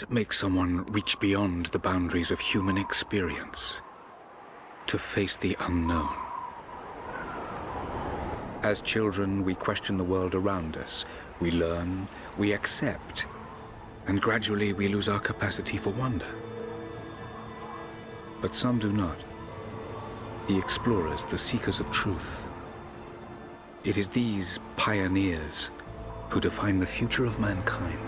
makes someone reach beyond the boundaries of human experience to face the unknown? As children, we question the world around us. We learn, we accept, and gradually we lose our capacity for wonder. But some do not. The explorers, the seekers of truth. It is these pioneers who define the future of mankind.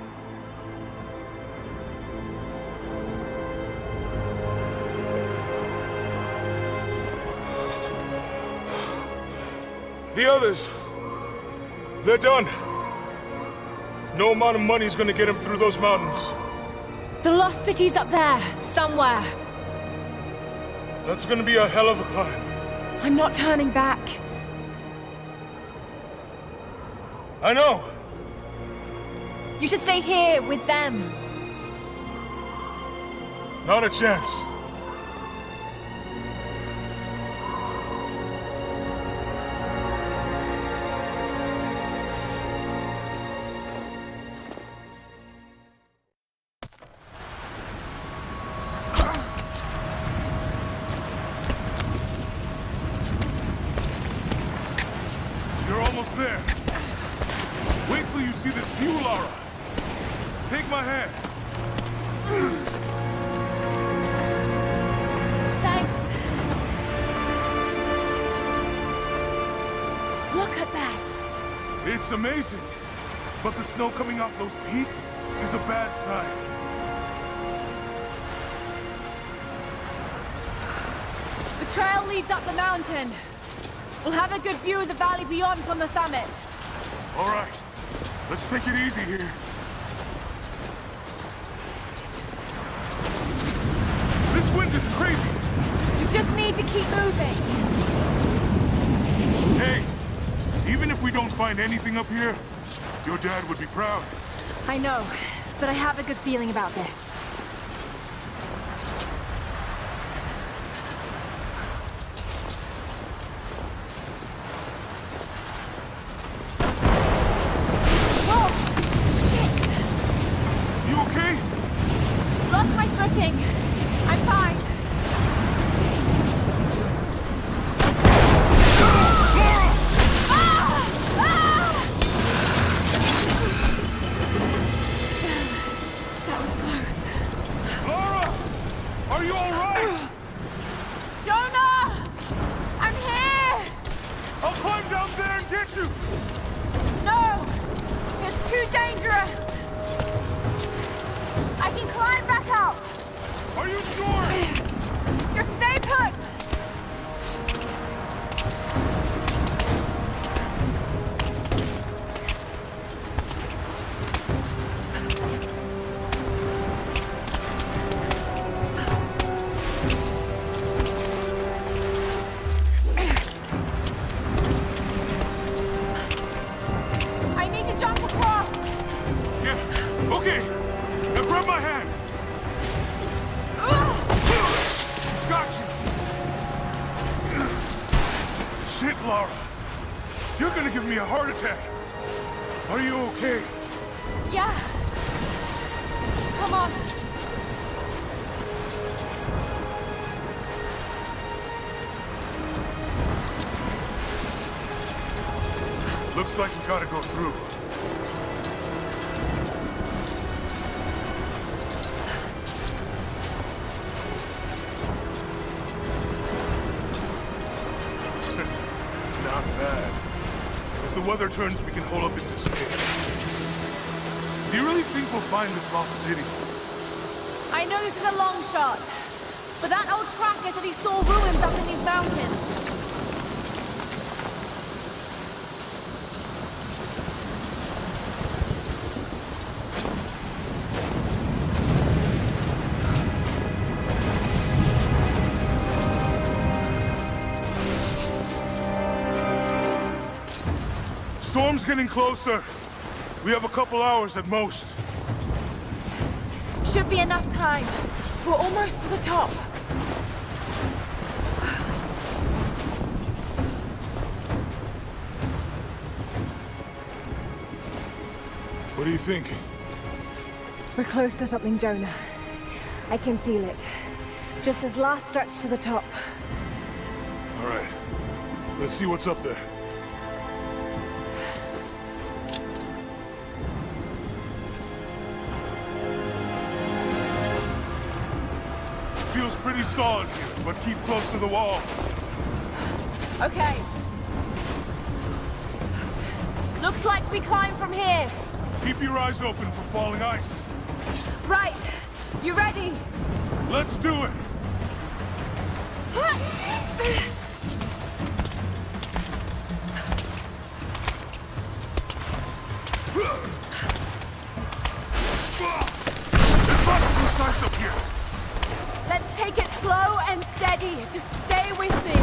The others, they're done. No amount of money's gonna get them through those mountains. The lost city's up there, somewhere. That's gonna be a hell of a climb. I'm not turning back. I know. You should stay here with them. Not a chance. You're almost there. Wait till you see this view, Lara. Take my hand. Thanks. Look at that. It's amazing. But the snow coming off those peaks is a bad sign. The trail leads up the mountain. We'll have a good view of the valley beyond from the summit. All right. Let's take it easy here. This wind is crazy. You just need to keep moving. Hey, even if we don't find anything up here, your dad would be proud. I know, but I have a good feeling about this. I'm fine. That was close. Lara! Are you all right? Jonah! I'm here! I'll climb down there and get you! No! It's too dangerous! I can climb back up! Are you sure? Just stay put! I need to jump across! Yeah, okay. Now grab my hand. Got you! Shit, Lara. You're gonna give me a heart attack. Are you okay? Yeah. Come on. Looks like we gotta go through. Not bad. If the weather turns, we can hole up in this cave. Do you really think we'll find this lost city? I know this is a long shot, but that old tracker said he saw ruins up in these mountains. Storm's getting closer. We have a couple hours at most. Should be enough time. We're almost to the top. What do you think? We're close to something, Jonah. I can feel it. Just this last stretch to the top. All right. Let's see what's up there. Feels pretty solid here, but keep close to the wall. Okay. Looks like we climb from here. Keep your eyes open for falling ice. Right. You ready? Let's do it! There's lots of ice up here! Let's take it slow and steady. Just stay with me.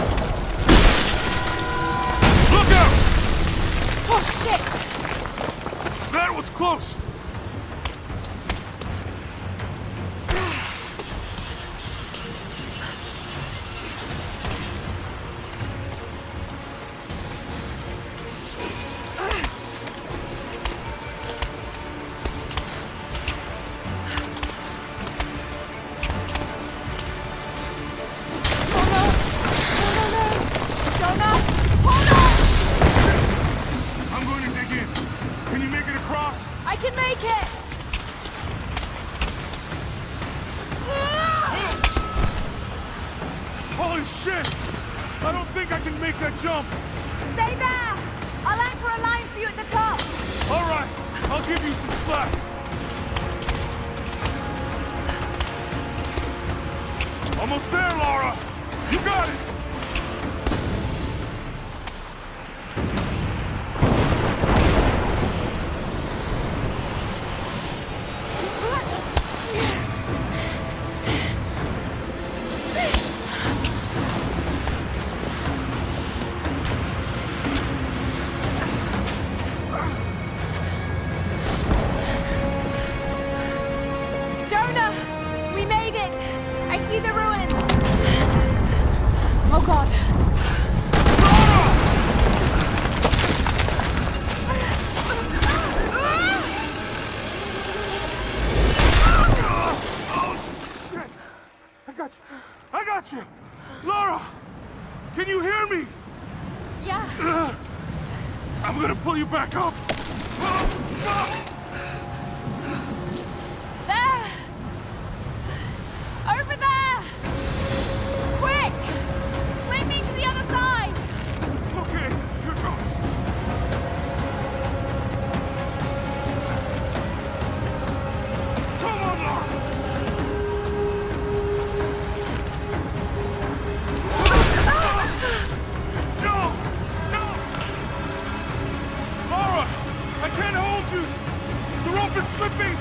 Look out! Oh, shit! That was close! Holy shit! I don't think I can make that jump! Stay there! I'll anchor a line for you at the top! Alright, I'll give you some slack. Almost there, Lara! You got it! Oh God! I got you! Lara! Can you hear me? Yeah. I'm gonna pull you back up! There! Over there! Quick! Swing me to the other side! Okay, here goes. Come on, Lara! No! No! Lara! I can't hold you! The rope is slipping!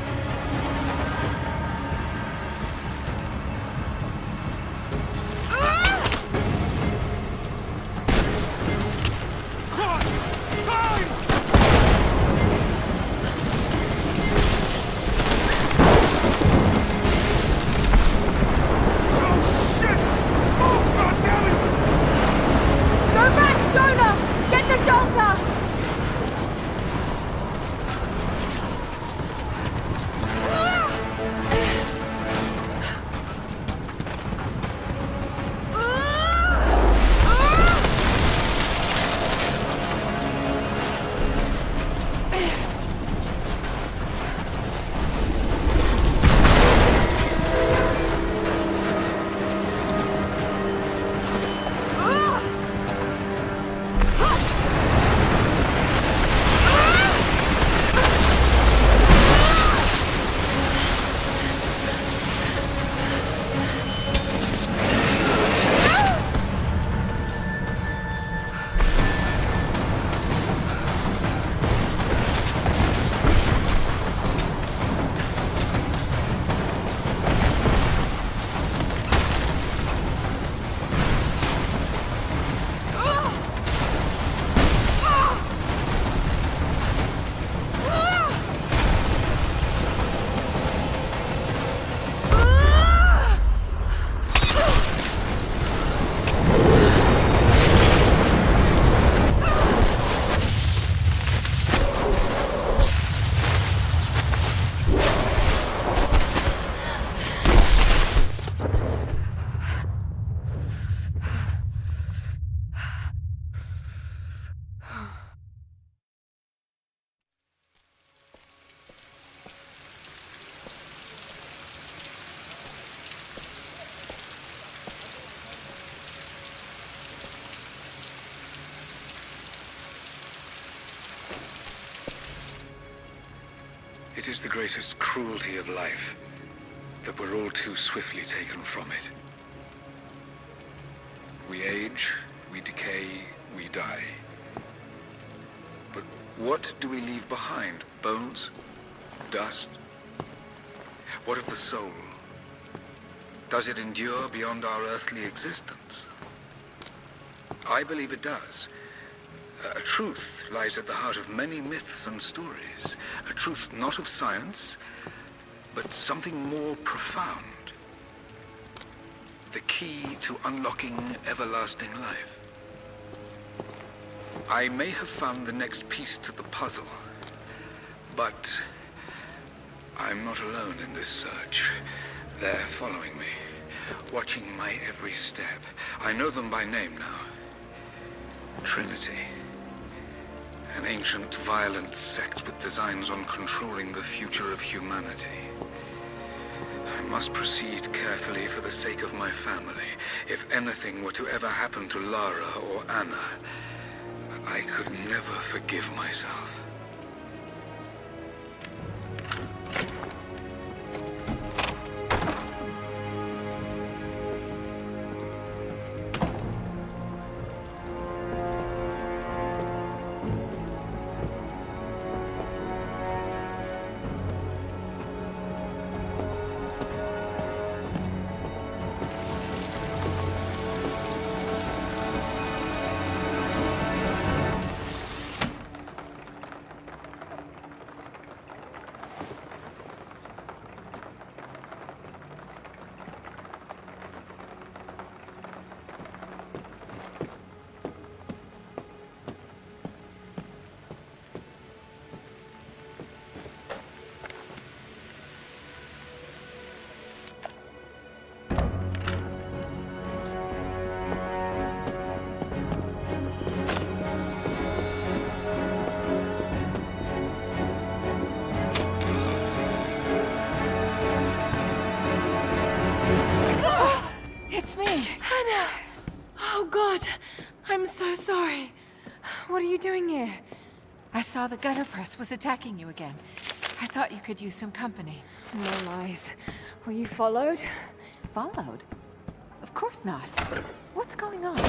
It is the greatest cruelty of life that we're all too swiftly taken from it. We age, we decay, we die. But what do we leave behind? Bones? Dust? What of the soul? Does it endure beyond our earthly existence? I believe it does. A truth lies at the heart of many myths and stories. A truth not of science, but something more profound. The key to unlocking everlasting life. I may have found the next piece to the puzzle, but I'm not alone in this search. They're following me, watching my every step. I know them by name now. Trinity. An ancient, violent sect with designs on controlling the future of humanity. I must proceed carefully for the sake of my family. If anything were to ever happen to Lara or Anna, I could never forgive myself. I'm so sorry. What are you doing here? I saw the gutter press was attacking you again. I thought you could use some company. No lies. Were you followed? Followed? Of course not. What's going on?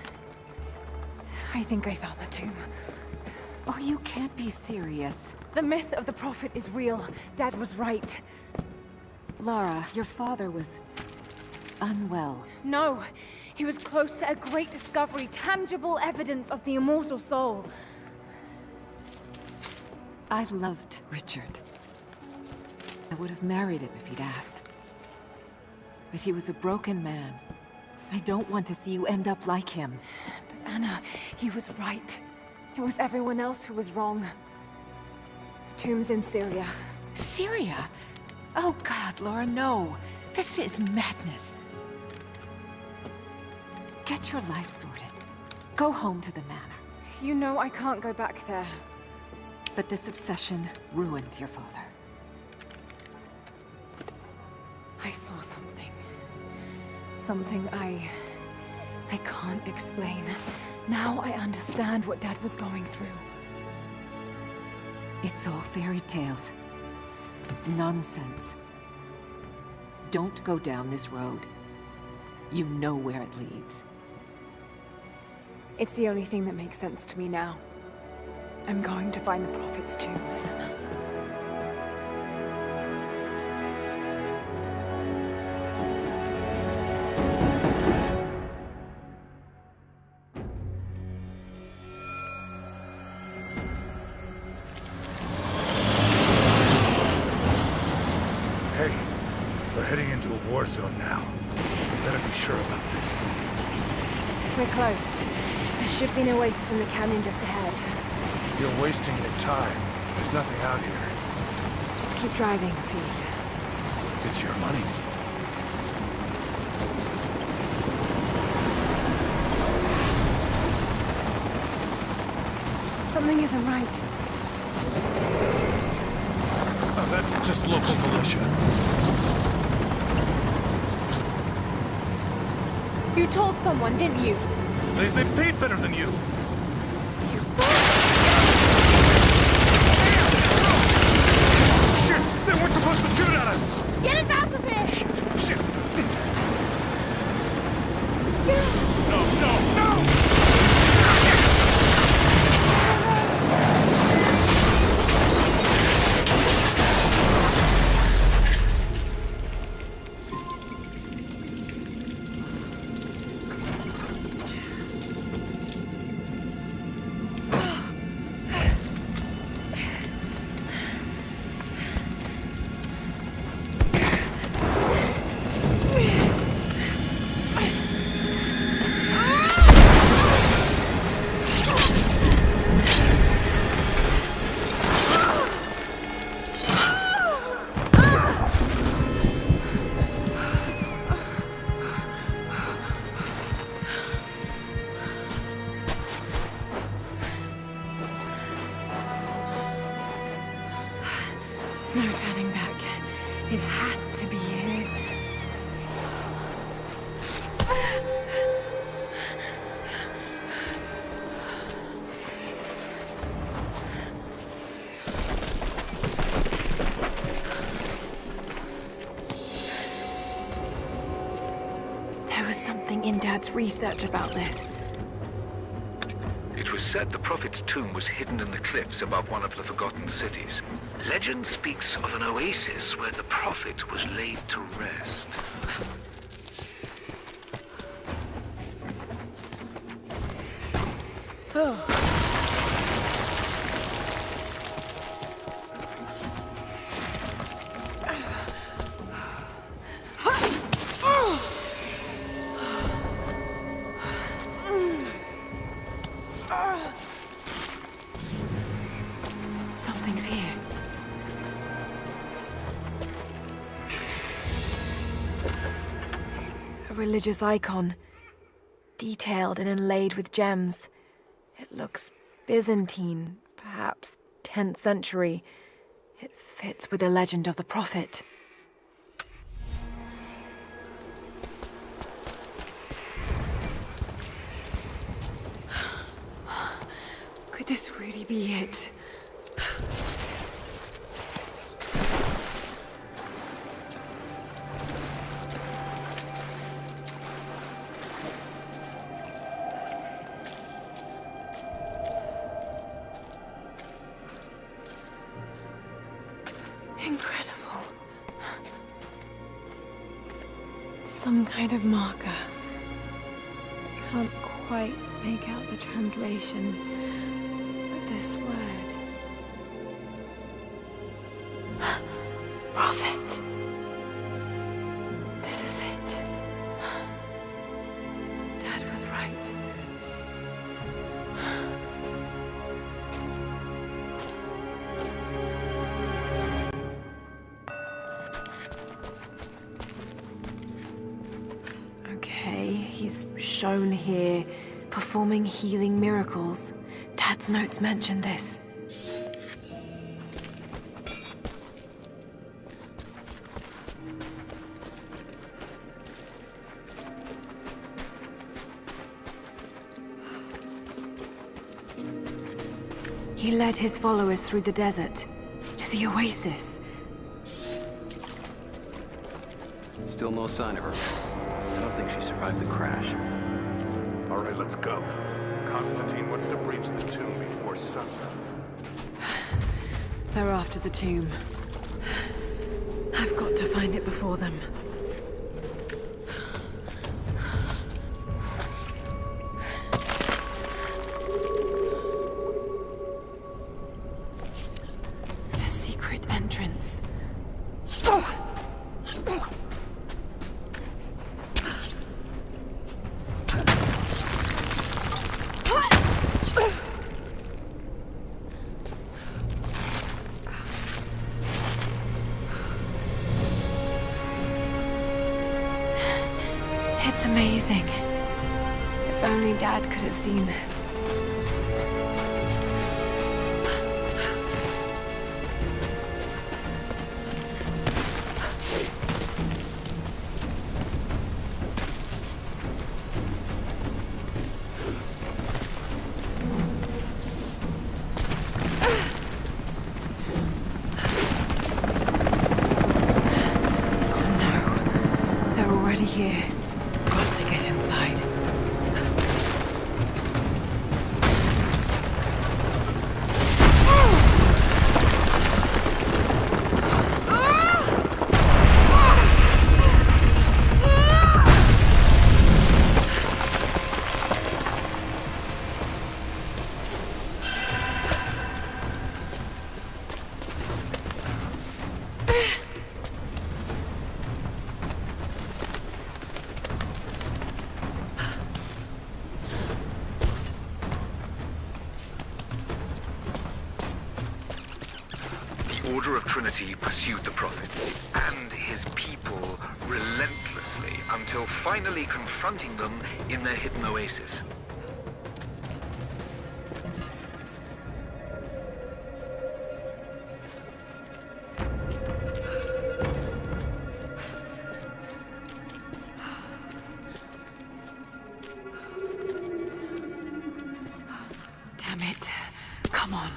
I think I found the tomb. Oh, you can't be serious. The myth of the Prophet is real. Dad was right. Lara, your father was unwell. No. He was close to a great discovery, tangible evidence of the immortal soul. I loved Richard. I would have married him if he'd asked. But he was a broken man. I don't want to see you end up like him. But Anna, he was right. It was everyone else who was wrong. The tomb's in Syria. Syria? Oh God, Lara, no. This is madness. Get your life sorted. Go home to the manor. You know I can't go back there. But this obsession ruined your father. I saw something. Something I can't explain. Now I understand what Dad was going through. It's all fairy tales. Nonsense. Don't go down this road. You know where it leads. It's the only thing that makes sense to me now. I'm going to find the Prophet's tomb. Hey, we're heading into a war zone now. We better be sure about this. We're close. There should be an oasis in the canyon just ahead. You're wasting your time. There's nothing out here. Just keep driving, please. It's your money. Something isn't right. Oh, that's just local militia. You told someone, didn't you? They paid better than you. No turning back. It has to be here. There was something in Dad's research about this. It was said the Prophet's tomb was hidden in the cliffs above one of the forgotten cities. Legend speaks of an oasis where the Prophet was laid to rest. Oh. Something's here. A religious icon, detailed and inlaid with gems. It looks Byzantine, perhaps 10th century. It fits with the legend of the Prophet. Could this really be it? Incredible. Some kind of marker. Can't quite make out the translation. This word. Prophet. This is it. Dad was right. Okay, he's shown here performing healing miracles. Dad's notes mention this. He led his followers through the desert, to the oasis. Still no sign of her. I don't think she survived the crash. All right, let's go. Constantine wants to breach the tomb before sunset. They're after the tomb. I've got to find it before them. The secret entrance. It's amazing. If only Dad could have seen this. Oh no, they're already here. Got to get inside. The Order of Trinity pursued the Prophet and his people relentlessly until finally confronting them in their hidden oasis. Come on.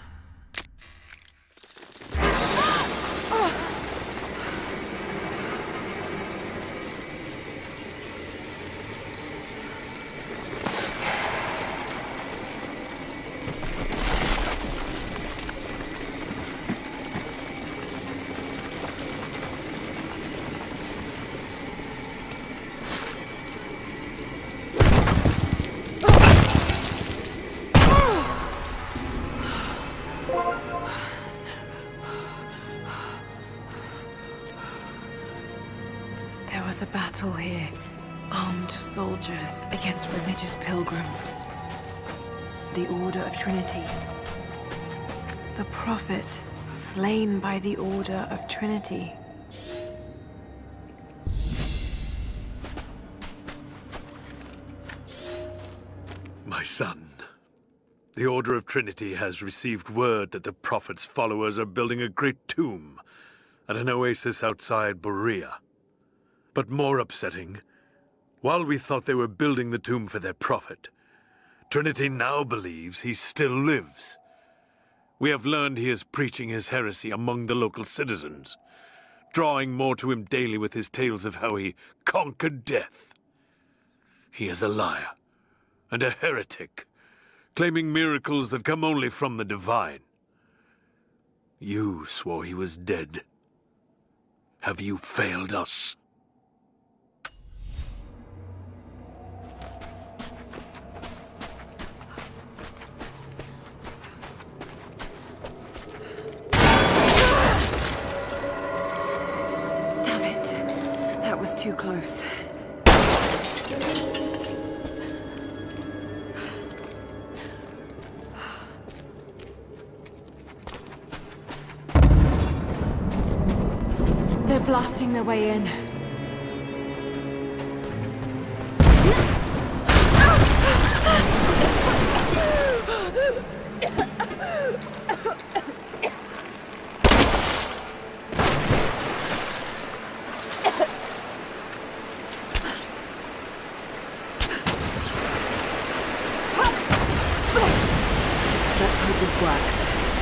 There was a battle here. Armed soldiers against religious pilgrims. The Order of Trinity. The Prophet, slain by the Order of Trinity. My son, the Order of Trinity has received word that the Prophet's followers are building a great tomb at an oasis outside Berea. But more upsetting, while we thought they were building the tomb for their Prophet, Trinity now believes he still lives. We have learned he is preaching his heresy among the local citizens, drawing more to him daily with his tales of how he conquered death. He is a liar and a heretic, claiming miracles that come only from the divine. You swore he was dead. Have you failed us? Damn it. That was too close. They're blasting their way in. Let's hope this works.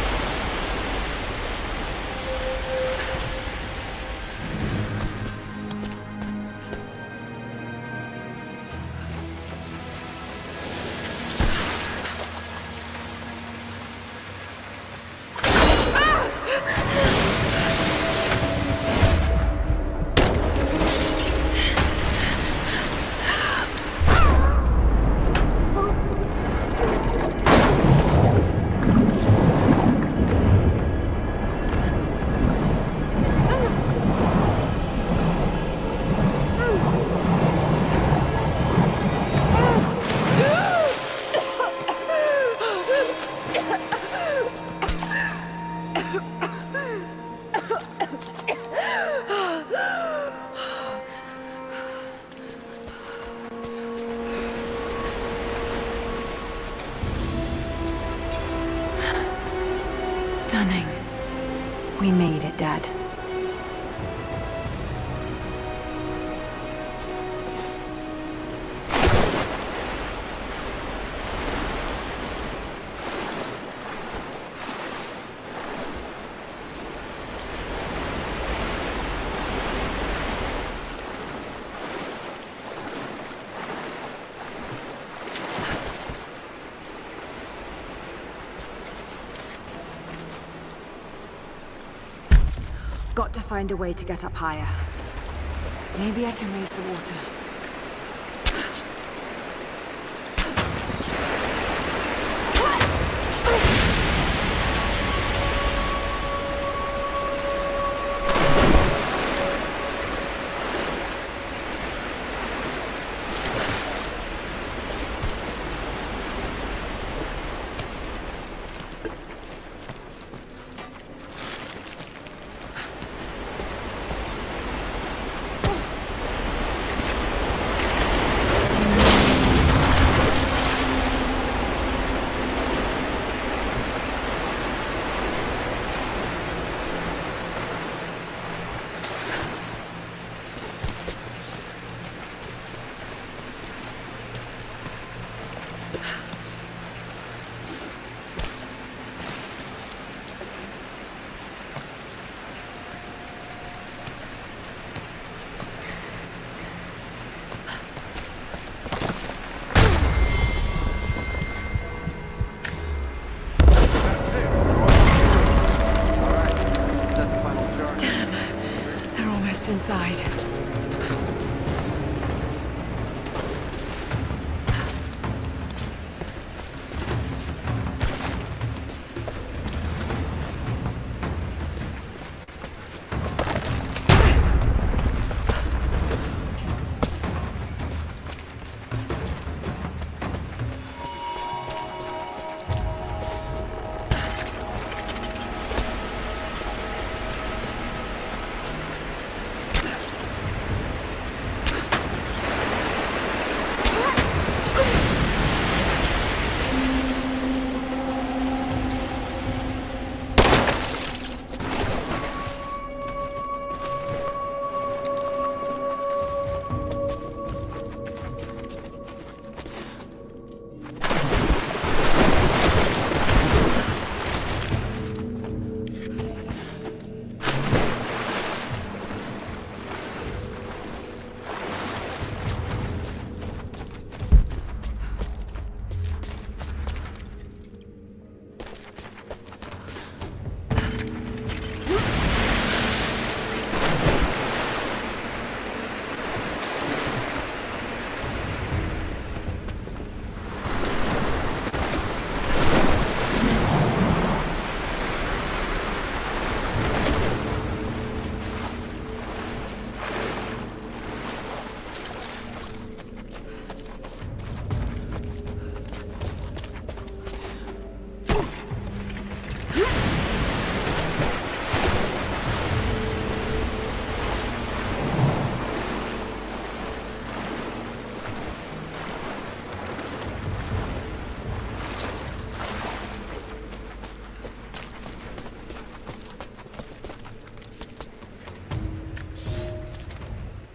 Stunning. We made it, Dad. Got to find a way to get up higher. Maybe I can raise the water.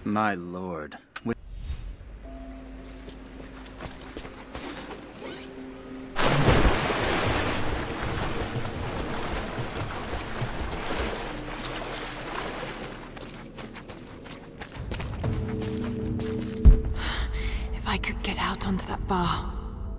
My lord. If I could get out onto that bar.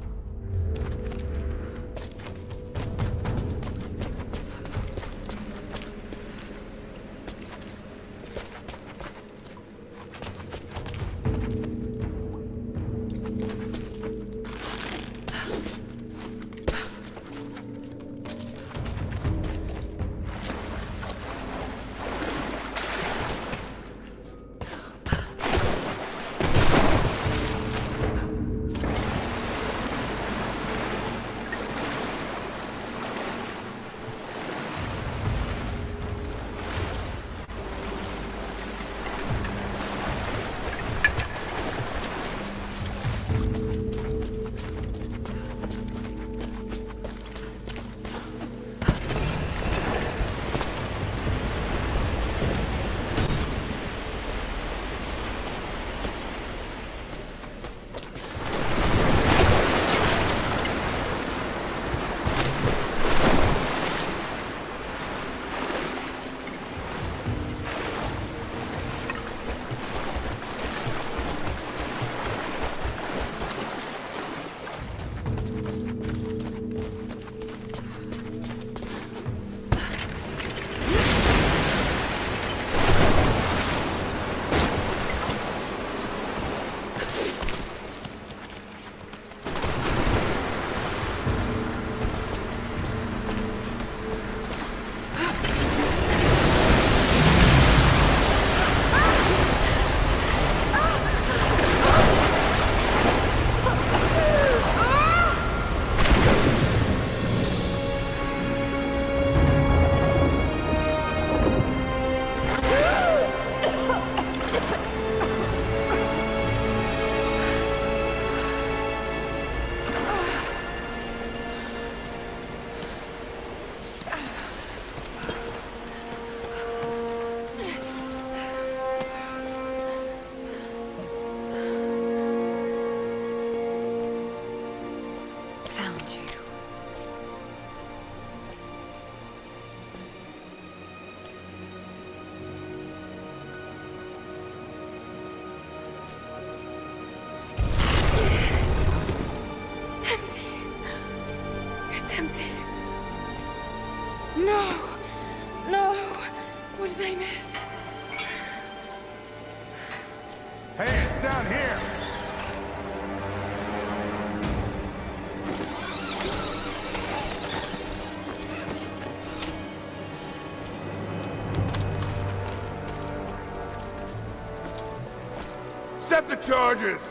Set the charges!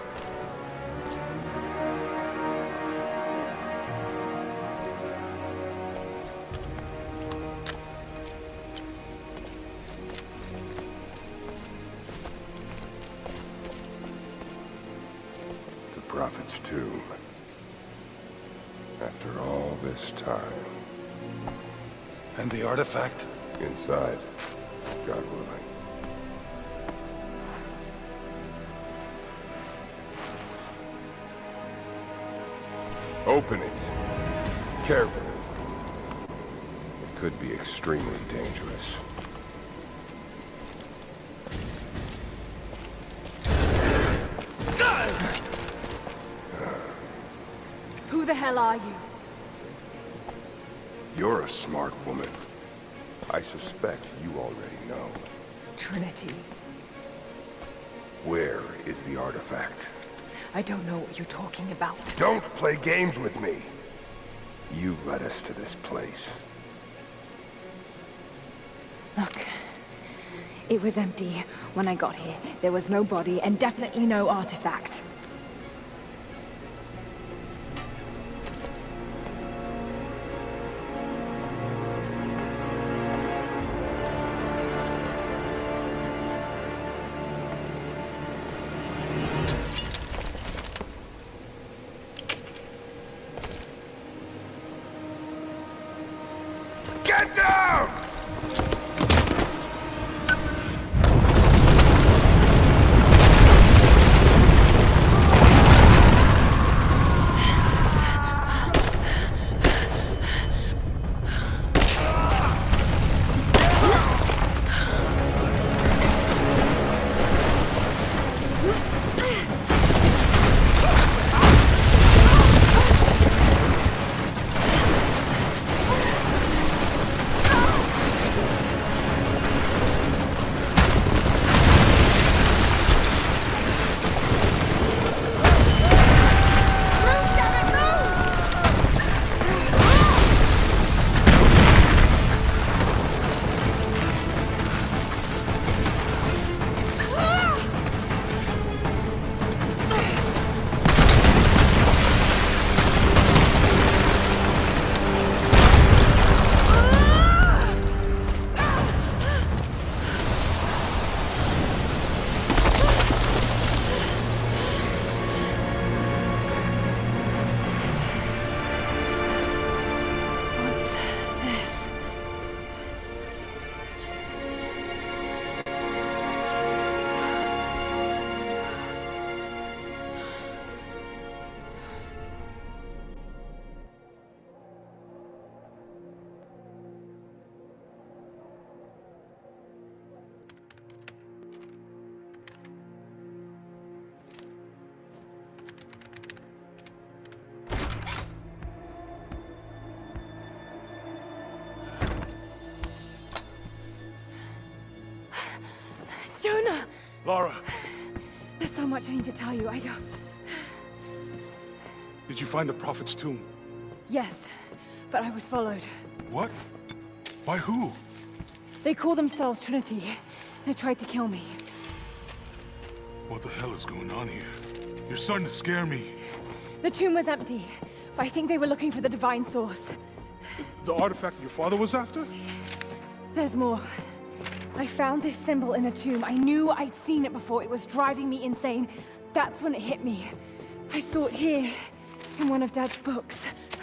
The Prophet's tomb. After all this time. And the artifact? Inside, God willing. Open it. Carefully. It could be extremely dangerous. Who the hell are you? You're a smart woman. I suspect you already know. Trinity. Where is the artifact? I don't know what you're talking about. Don't play games with me! You led us to this place. Look, it was empty when I got here. There was no body and definitely no artifact. Get down! Lara, There's so much I need to tell you. I don't... did you find the Prophet's tomb? Yes, but I was followed. What? By who? They call themselves Trinity. They tried to kill me. What the hell is going on here? You're starting to scare me. The tomb was empty, but I think they were looking for the divine source. The artifact your father was after? There's more. I found this symbol in the tomb. I knew I'd seen it before. It was driving me insane. That's when it hit me. I saw it here, in one of Dad's books.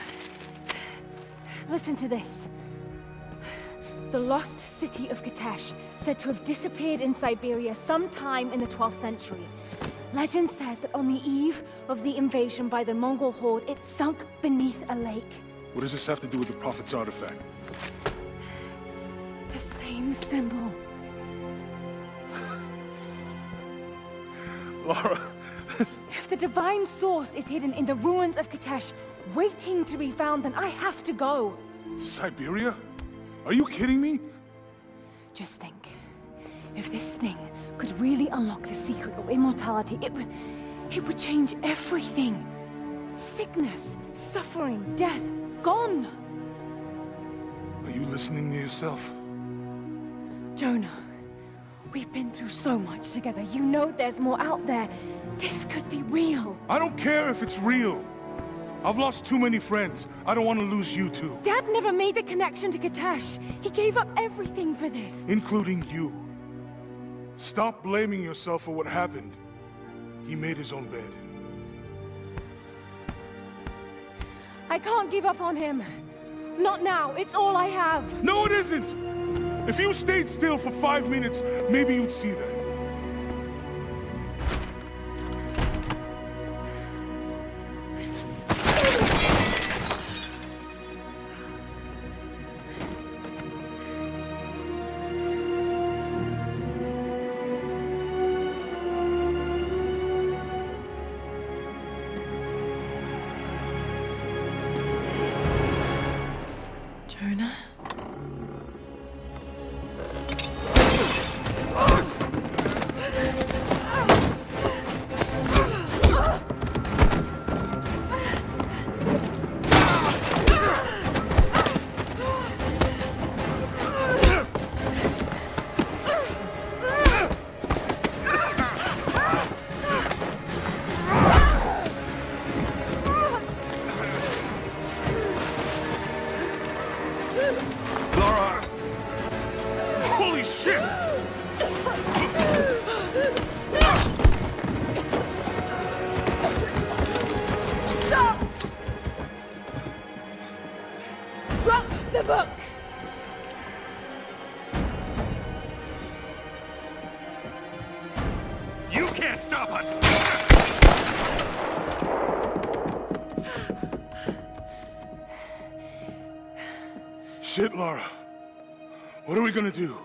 Listen to this. The lost city of Kitezh, said to have disappeared in Siberia sometime in the 12th century. Legend says that on the eve of the invasion by the Mongol horde, it sunk beneath a lake. What does this have to do with the Prophet's artifact? The same symbol. Lara... If the divine source is hidden in the ruins of Kitezh, waiting to be found, then I have to go. To Siberia? Are you kidding me? Just think. If this thing could really unlock the secret of immortality, it would change everything. Sickness, suffering, death, gone. Are you listening to yourself? Jonah, we've been through so much together. You know there's more out there. This could be real. I don't care if it's real. I've lost too many friends. I don't want to lose you too. Dad never made the connection to Kitezh. He gave up everything for this. Including you. Stop blaming yourself for what happened. He made his own bed. I can't give up on him. Not now. It's all I have. No, it isn't! If you stayed still for 5 minutes, maybe you'd see that. Jonah? Lara! Holy shit! Stop! Drop the book! You can't stop us! Shit, Lara. What are we gonna do?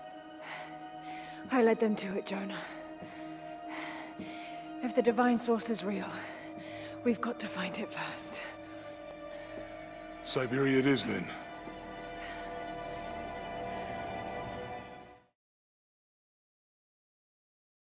I led them to it, Jonah. If the divine source is real, we've got to find it first. Siberia it is, then.